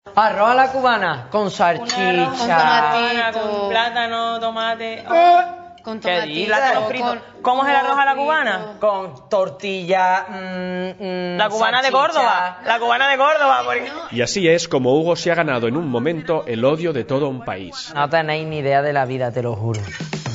Arroz a la cubana con salchicha. Con plátano, tomate. Con plátano frito. ¿Cómo es el arroz a la cubana? Con tortilla. La cubana de Córdoba. La cubana de Córdoba. Porque... Y así es como Hugo se ha ganado en un momento el odio de todo un país. No tenéis ni idea de la vida, te lo juro.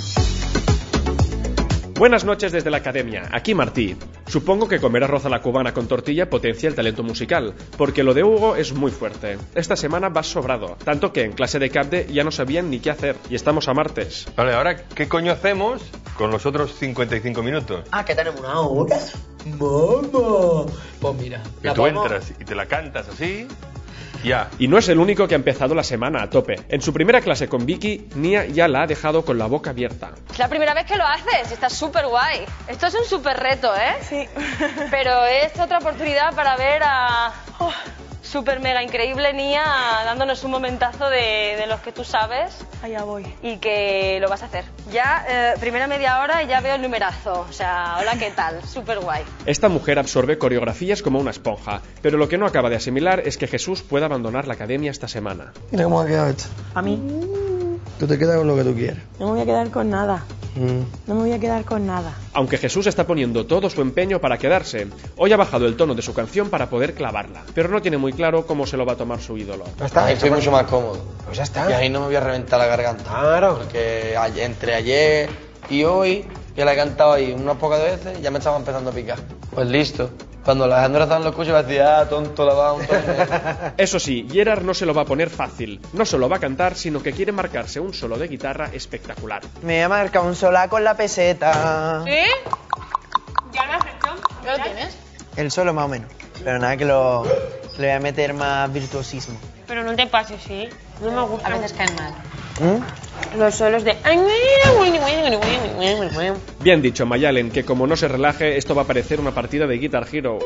Buenas noches desde la academia, aquí Martí. Supongo que comer arroz a la cubana con tortilla potencia el talento musical, porque lo de Hugo es muy fuerte. Esta semana vas sobrado, tanto que en clase de CAPDE ya no sabían ni qué haer, y estamos a martes. Vale, ahora, ¿qué coño hacemos con los otros 55 minutos? Ah, que tenemos una hora. ¡Mamá! Pues mira, Que tú entras y te la cantas así... Ya. Y no es el único que ha empezado la semana a tope. En su primera clase con Vicky, Nia ya la ha dejado con la boca abierta. Es la primera vez que lo haces, está súper guay. Esto es un súper reto, ¿eh? Sí. Pero es otra oportunidad para ver a súper mega increíble Nia dándonos un momentazo de los que tú sabes. Allá voy. Y que lo vas a hacer. Ya, primera media hora y ya veo el numerazo. O sea, hola, ¿qué tal? Súper guay. Esta mujer absorbe coreografías como una esponja, pero lo que no acaba de asimilar es que Jesús pueda abandonar la academia esta semana. Mira cómo ha quedado esto. A mí. Tú te quedas con lo que tú quieres. No me voy a quedar con nada. No me voy a quedar con nada. Aunque Jesús está poniendo todo su empeño para quedarse, hoy ha bajado el tono de su canción para poder clavarla, pero no tiene muy claro cómo se lo va a tomar su ídolo. Ya está, Ahí estoy mucho más cómodo. Pues ya está. Y ahí no me voy a reventar la garganta. Claro. Porque entre ayer y hoy, que la he cantado ahí unas pocas veces, ya me estaba empezando a picar. Pues listo. Cuando la Alejandra Sanz lo escuche va a decir, tonto, la va un tonto. Eso sí, Gerard no se lo va a poner fácil. No solo va a cantar, sino que quiere marcarse un solo de guitarra espectacular. Me ha marcado un sola con la peseta. ¿Sí? ¿Ya lo has hecho? ¿Ya lo tienes? El solo más o menos. Pero nada, que le voy a meter más virtuosismo. Pero no te pases, ¿sí? No me gusta. A veces caen mal. Los solos de... Bien dicho, Mayalen, que como no se relaje, esto va a parecer una partida de Guitar Hero.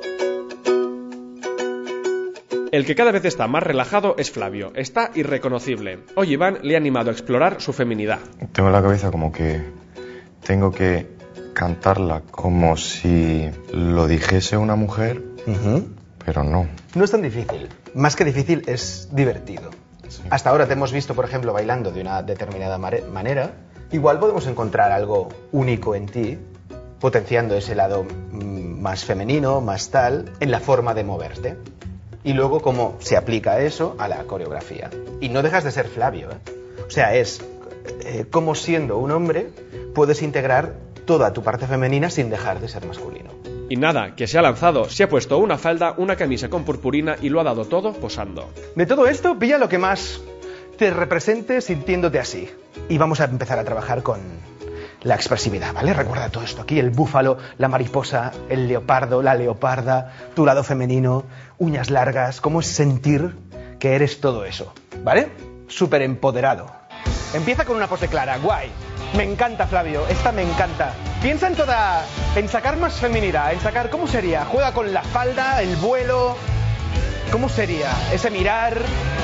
El que cada vez está más relajado es Flavio. Está irreconocible. Hoy Iván le ha animado a explorar su feminidad. Tengo en la cabeza como que tengo que cantarla como si lo dijese una mujer, pero no. No es tan difícil. Más que difícil, es divertido. Sí. Hasta ahora te hemos visto, por ejemplo, bailando de una determinada manera. Igual podemos encontrar algo único en ti, potenciando ese lado más femenino, más tal, en la forma de moverte. Y luego cómo se aplica eso a la coreografía. Y no dejas de ser Flavio, ¿eh? O sea, es cómo siendo un hombre puedes integrar toda tu parte femenina sin dejar de ser masculino. Y nada, que se ha lanzado, se ha puesto una falda, una camisa con purpurina y lo ha dado todo posando. De todo esto, pilla lo que más te represente sintiéndote así. Y vamos a empezar a trabajar con la expresividad, ¿vale? Recuerda todo esto aquí, el búfalo, la mariposa, el leopardo, la leoparda, tu lado femenino, uñas largas, cómo es sentir que eres todo eso, ¿vale? Súper empoderado. Empieza con una pose clara, guay. Me encanta, Flavio, esta me encanta. Piensa en sacar más feminidad, en sacar, ¿cómo sería? Juega con la falda, el vuelo, ¿cómo sería? Ese mirar,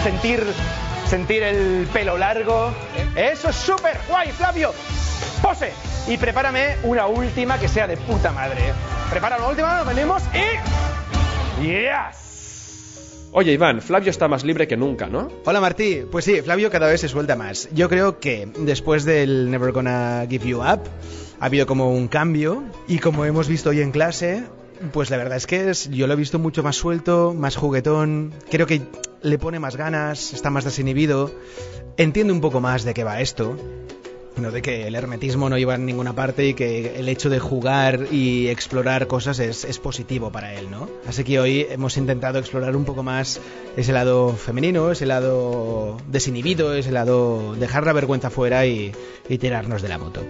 sentir el pelo largo. Eso es súper guay, Flavio. Pose. Y prepárame una última que sea de puta madre. Prepara una última, venimos y... ¡Yes! Oye, Iván, Flavio está más libre que nunca, ¿no? Hola, Martí. Pues sí, Flavio cada vez se suelta más. Yo creo que después del Never Gonna Give You Up ha habido como un cambio. Y como hemos visto hoy en clase, pues la verdad es que yo lo he visto mucho más suelto, más juguetón. Creo que le pone más ganas, está más desinhibido. Entiende un poco más de qué va esto. No, de que el hermetismo no iba a ninguna parte y que el hecho de jugar y explorar cosas es positivo para él, ¿no? Así que hoy hemos intentado explorar un poco más ese lado femenino, ese lado desinhibido, ese lado dejar la vergüenza fuera y tirarnos de la moto.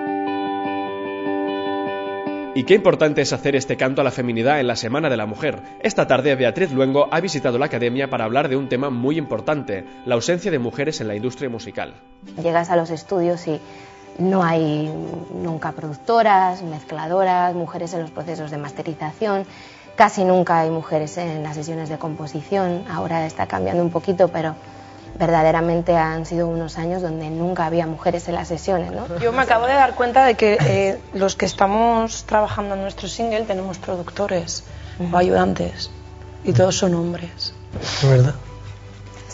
Y qué importante es hacer este canto a la feminidad en la Semana de la Mujer. Esta tarde Beatriz Luengo ha visitado la academia para hablar de un tema muy importante, la ausencia de mujeres en la industria musical. Llegas a los estudios y no hay nunca productoras, mezcladoras, mujeres en los procesos de masterización, casi nunca hay mujeres en las sesiones de composición, ahora está cambiando un poquito, pero verdaderamente han sido unos años donde nunca había mujeres en las sesiones, ¿no? Yo me acabo de dar cuenta de que los que estamos trabajando en nuestro single tenemos productores o ayudantes y todos son hombres. ¿Es verdad?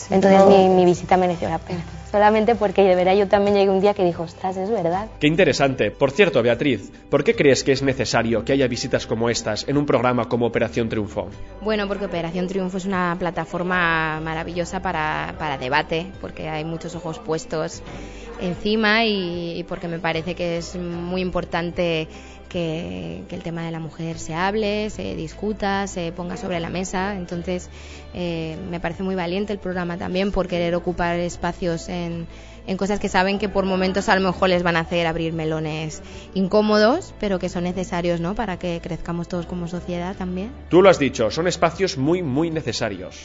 Entonces mi visita mereció la pena. Solamente porque de verdad yo también llegué un día que dijo, ostras, es verdad. Qué interesante. Por cierto, Beatriz, ¿por qué crees que es necesario que haya visitas como estas en un programa como Operación Triunfo? Bueno, porque Operación Triunfo es una plataforma maravillosa para debate, porque hay muchos ojos puestos encima y porque me parece que es muy importante que el tema de la mujer se hable, se discuta, se ponga sobre la mesa. Entonces me parece muy valiente el programa también por querer ocupar espacios en cosas que saben que por momentos a lo mejor les van a hacer abrir melones incómodos, pero que son necesarios, ¿no?, para que crezcamos todos como sociedad también. Tú lo has dicho, son espacios muy, muy necesarios.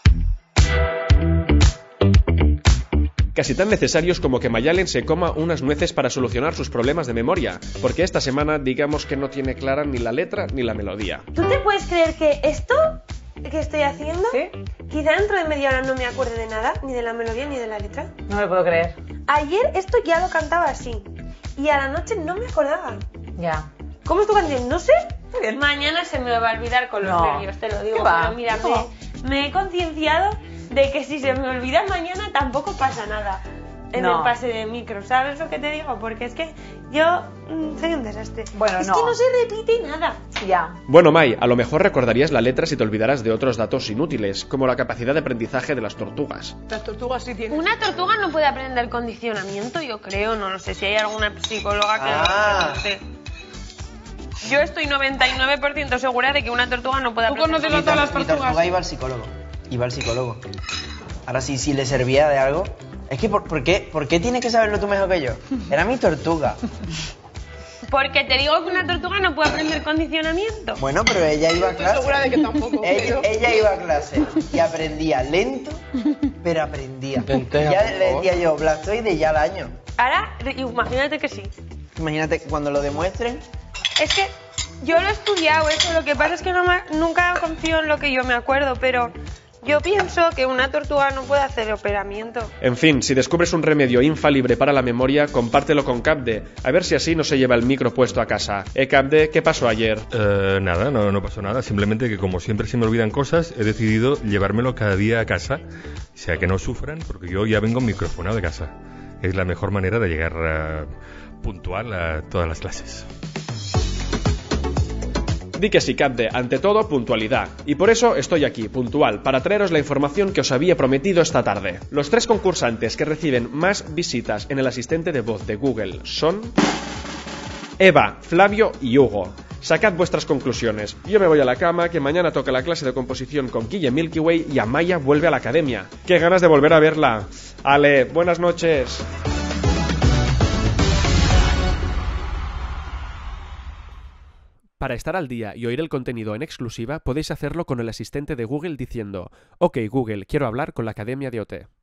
Casi tan necesarios como que Mayalen se coma unas nueces para solucionar sus problemas de memoria, porque esta semana digamos que no tiene clara ni la letra ni la melodía. ¿Tú te puedes creer que esto que estoy haciendo, quizá dentro de media hora no me acuerde de nada, ni de la melodía ni de la letra? No me puedo creer. Ayer esto ya lo cantaba así, y a la noche no me acordaba. Ya. ¿Cómo es tu canción? No sé. Mañana se me va a olvidar con los nervios, te lo digo. ¿Qué va? Pero mira, me he concienciado de que si se me olvida mañana tampoco pasa nada en el pase de micro, ¿sabes lo que te digo? Porque es que yo soy un desastre. Bueno, es que no se repite nada. Ya. Bueno, May, a lo mejor recordarías la letra si te olvidaras de otros datos inútiles, como la capacidad de aprendizaje de las tortugas. Las tortugas sí tienen. Una tortuga no puede aprender condicionamiento, yo creo, no lo sé, si hay alguna psicóloga que lo sé. Yo estoy 99% segura de que una tortuga no puede aprender. ¿Tú conoces a todas las Mi tortugas? tortuga iba al psicólogo. Ahora sí, si le servía de algo... Es que, ¿por qué tienes que saberlo tú mejor que yo? Era mi tortuga. Porque te digo que una tortuga no puede aprender condicionamiento. Bueno, pero ella iba a clase. Estoy segura de que tampoco. Ella iba a clase y aprendía lento, pero aprendía. Lenteja, Ya por le favor. decía yo, Blastoide ya al año. Ahora, imagínate que sí. Imagínate cuando lo demuestren. Es que yo lo he estudiado eso, lo que pasa es que nunca confío en lo que yo me acuerdo, pero yo pienso que una tortuga no puede hacer operamiento. En fin, si descubres un remedio infalible para la memoria, compártelo con Capde, a ver si así no se lleva el micro puesto a casa. Capde, ¿qué pasó ayer? Nada, no pasó nada. Simplemente que como siempre se me olvidan cosas, he decidido llevármelo cada día a casa. O sea, que no sufran, porque yo ya vengo microfonado de casa. Es la mejor manera de llegar puntual a todas las clases. Di que sí, Capde, ante todo, puntualidad. Y por eso estoy aquí, puntual, para traeros la información que os había prometido esta tarde. Los 3 concursantes que reciben más visitas en el asistente de voz de Google son... Eva, Flavio y Hugo. Sacad vuestras conclusiones. Yo me voy a la cama, que mañana toca la clase de composición con Guille Milky Way y Amaya vuelve a la academia. ¡Qué ganas de volver a verla! Ale, buenas noches. Para estar al día y oír el contenido en exclusiva, podéis hacerlo con el asistente de Google diciendo: OK Google, quiero hablar con la Academia de OT.